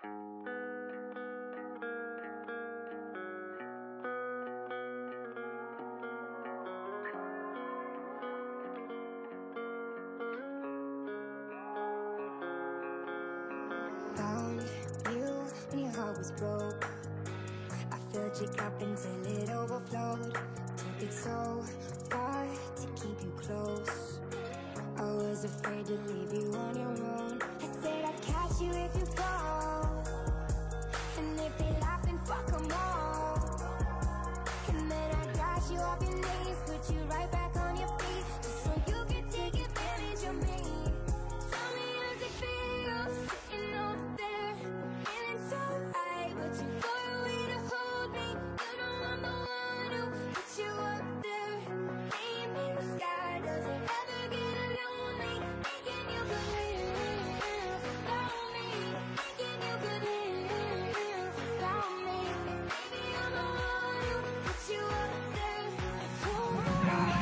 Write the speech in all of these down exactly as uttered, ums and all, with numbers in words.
Found you when your heart was broke. I filled your cup until it overflowed. Took it so far to keep you close. I was afraid to leave you on your own. I said I'd catch you if you fall, and if they laugh, then fuck 'em all. And then I got you off your knees, put you right back on your feet, just so you could take advantage of me. Tell me how's it feel, sitting over there, feeling so high, but too far away to hold me. You know I'm the one who put you up there, name in the sky. Does it ever get lonely, thinking you could live without me, thinking you could live without me? Maybe I'm the one who put you up there. I don't know why.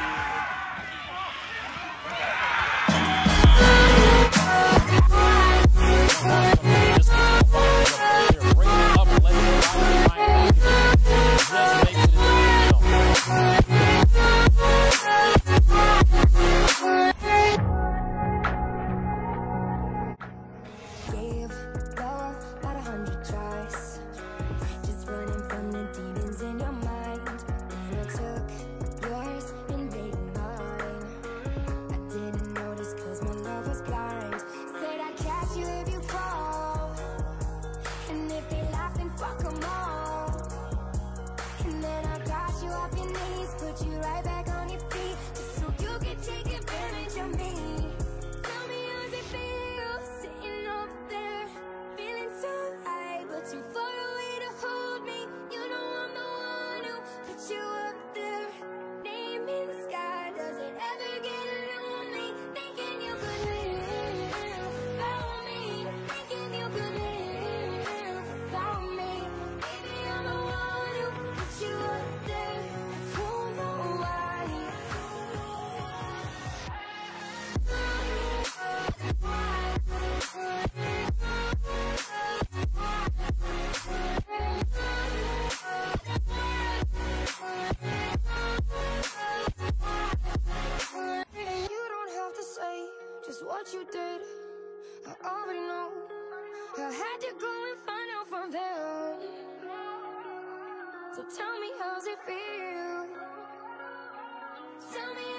Gave love about a hundred tries, just running from the demons in your mind. Then I took yours and made mine. I didn't notice cause my love was blind. Said I'd catch you if you fall, and if they laugh, then fuck 'em all. And then I got you off your knees, put you right back on your feet, just so you could take advantage of me. Tell me how's it feel, sitting up there, feeling so high, but too far away to hold me. You know I'm the one who put you up there, name in the sky. Does it ever get lonely, thinking you could live without me, thinking you could live without me? Maybe I'm the one who put you up there. I don't know why. You don't have to say just what you did, I already know. I had to go and find out from them. So tell me how's it feel, tell me